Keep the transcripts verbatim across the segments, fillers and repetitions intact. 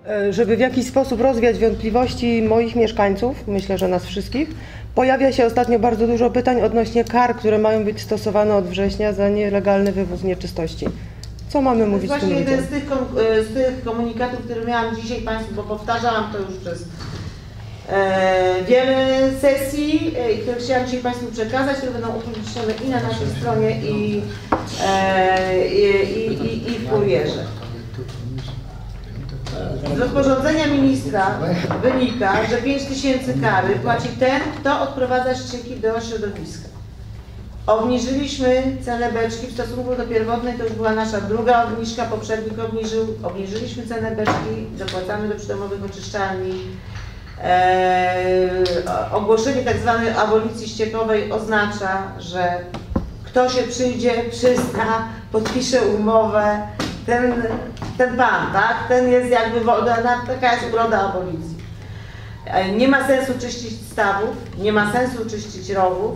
Żeby w jakiś sposób rozwiać wątpliwości moich mieszkańców, myślę, że nas wszystkich, pojawia się ostatnio bardzo dużo pytań odnośnie kar, które mają być stosowane od września za nielegalny wywóz nieczystości. Co mamy mówić z tym ludziom? Właśnie jeden z tych, z tych komunikatów, które miałam dzisiaj Państwu, bo powtarzałam to już przez e, wiele sesji, e, które chciałam dzisiaj Państwu przekazać, które będą upublicznione i na naszej stronie, i, e, i, i, i w kurierze. Z rozporządzenia ministra wynika, że pięć tysięcy kary płaci ten, kto odprowadza ścieki do środowiska. Obniżyliśmy cenę beczki w stosunku do pierwotnej, to już była nasza druga obniżka, poprzednik obniżył, obniżyliśmy cenę beczki, dopłacamy do przydomowych oczyszczalni. Eee, ogłoszenie tak zwanej abolicji ściekowej oznacza, że kto się przyjdzie, przyzna, podpisze umowę, ten, ten pan, tak? Ten jest jakby, taka jest uroda abolicji. Eee, nie ma sensu czyścić stawów, nie ma sensu czyścić rowów,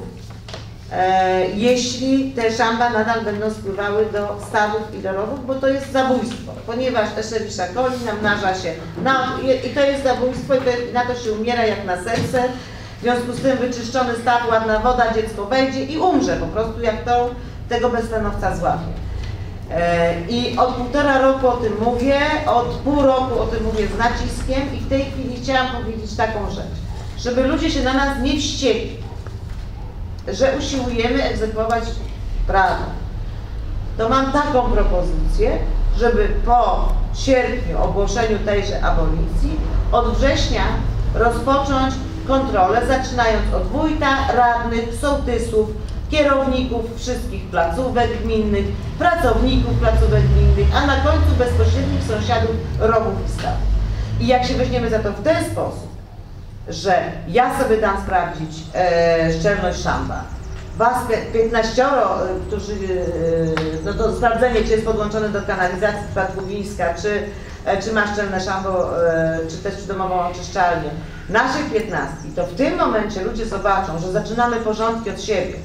E, jeśli te szamba nadal będą spływały do stawów i do rowów, bo to jest zabójstwo, ponieważ Escherichia coli namnaża się na, i to jest zabójstwo i to, na to się umiera jak na serce. W związku z tym wyczyszczony staw, ładna woda, dziecko wejdzie i umrze po prostu, jak to tego beztlenowca złapie. E, I od półtora roku o tym mówię, od pół roku o tym mówię z naciskiem i w tej chwili chciałam powiedzieć taką rzecz, żeby ludzie się na nas nie wściekli, że usiłujemy egzekwować prawo. To mam taką propozycję, żeby po sierpniu, ogłoszeniu tejże abolicji, od września rozpocząć kontrolę, zaczynając od wójta, radnych, sołtysów, kierowników wszystkich placówek gminnych, pracowników placówek gminnych, a na końcu bezpośrednich sąsiadów rowów i stawów. I jak się weźmiemy za to w ten sposób, że ja sobie dam sprawdzić e, szczelność szamba, was piętnaścioro, którzy, e, no to sprawdzenie, czy jest podłączony do kanalizacji w przypadku Wińska, czy, e, czy ma szczelne szambo, e, czy też przydomową oczyszczalnię, naszych piętnastki, to w tym momencie ludzie zobaczą, że zaczynamy porządki od siebie.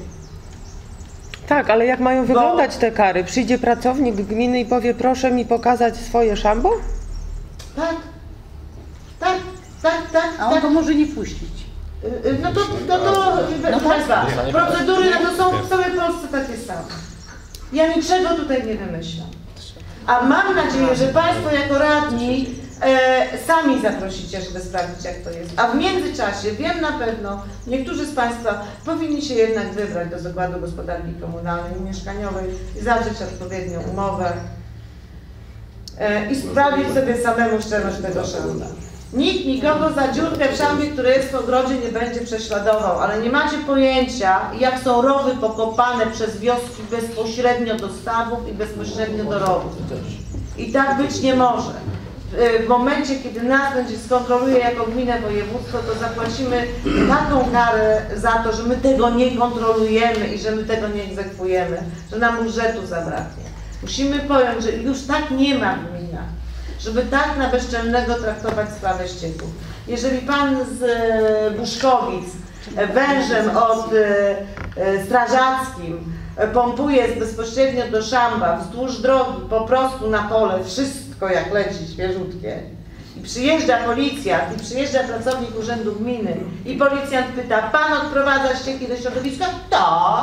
Tak, ale jak mają wyglądać te kary? Przyjdzie pracownik gminy i powie, proszę mi pokazać swoje szambo? Tak, tak. Tak, tak, a on tak. to może nie puścić. No to, to, to no Państwa, procedury na to są w całej Polsce takie same. Ja niczego tutaj nie wymyślam. A mam nadzieję, że Państwo jako radni e, sami zaprosicie, żeby sprawdzić, jak to jest. A w międzyczasie wiem na pewno, niektórzy z Państwa powinni się jednak wybrać do Zakładu Gospodarki Komunalnej i Mieszkaniowej i zawrzeć odpowiednią umowę e, i sprawdzić sobie samemu szczelność tego szamba. Nikt nikogo za dziurkę w szambie, które jest w ogrodzie, nie będzie prześladował, ale nie macie pojęcia, jak są rowy pokopane przez wioski bezpośrednio do stawów i bezpośrednio do rowów. I tak być nie może. W momencie, kiedy nas będzie skontroluje jako gminę województwo, to zapłacimy taką karę za to, że my tego nie kontrolujemy i że my tego nie egzekwujemy, że nam budżetu zabraknie. Musimy pojąć, że już tak nie ma w gminach, żeby tak na bezczelnego traktować sprawę ścieków. Jeżeli pan z Buszkowic wężem od strażackim pompuje bezpośrednio do szamba, wzdłuż drogi, po prostu na pole, wszystko jak leci świeżutkie, i przyjeżdża policjant, i przyjeżdża pracownik urzędu gminy i policjant pyta, pan odprowadza ścieki do środowiska? Tak.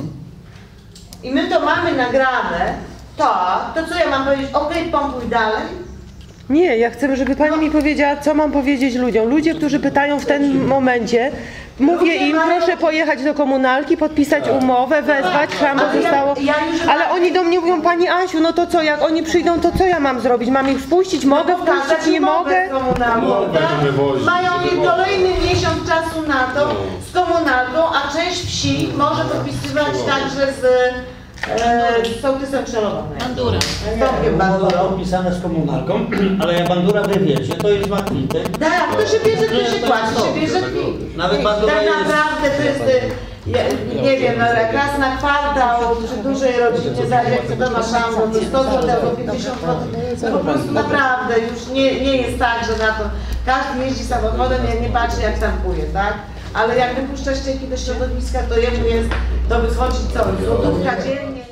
I my to mamy nagrane, tak. To co ja mam powiedzieć? Okej, pompuj dalej. Nie, ja chcę, żeby pani mi powiedziała, co mam powiedzieć ludziom. Ludzie, którzy pytają w tym momencie, mówię im, proszę pojechać do komunalki, podpisać umowę, wezwać, szambo zostało. Ale oni do mnie mówią, pani Asiu, no to co, jak oni przyjdą, to co ja mam zrobić? Mam ich wpuścić? Mogę wpuścić? Nie mogę? Mają kolejny miesiąc czasu na to z komunalką, a część wsi może podpisywać także z E, sołtysem Przelowanej. Bandura. Bandura. Opisane z komunalką, ale jak bandura wy wiecie, to jest makwity. Tak, to się bierze, to się płaci, się bierze kwit. Nawet bandura tak jest... naprawdę to jest, nie, nie wiem, no, raz na kwartał, przy dużej rodzinie, za jak to ma szambo, to sto złotych albo pięćdziesiąt złotych. Po prostu naprawdę już nie, nie jest tak, że na to każdy jeździ samochodem, ja nie patrzy jak tankuje, tak? Ale jak wypuszcza ścieki do środowiska, to jemu jest, to wychodzi co, złotówka dziennie.